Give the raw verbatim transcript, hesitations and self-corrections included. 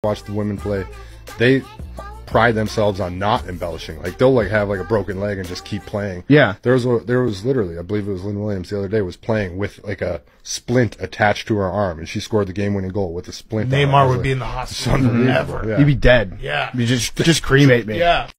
watch the women play, they pride themselves on not embellishing. Like they'll like have like a broken leg and just keep playing. Yeah. There was a, there was literally, I believe it was Lynn Williams the other day, was playing with like a splint attached to her arm, and she scored the game-winning goal with a splint. Neymar would like, be in the hospital forever. Yeah. You'd be dead. Yeah. You just just cremate me. Yeah.